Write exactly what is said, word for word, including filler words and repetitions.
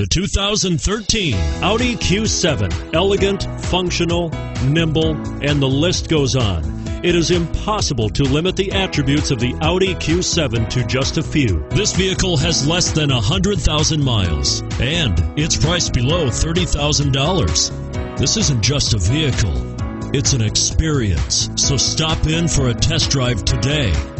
The two thousand thirteen Audi Q seven. Elegant, functional, nimble, and the list goes on. It is impossible to limit the attributes of the Audi Q seven to just a few. This vehicle has less than one hundred thousand miles, and it's priced below thirty thousand dollars. This isn't just a vehicle, it's an experience. So stop in for a test drive today.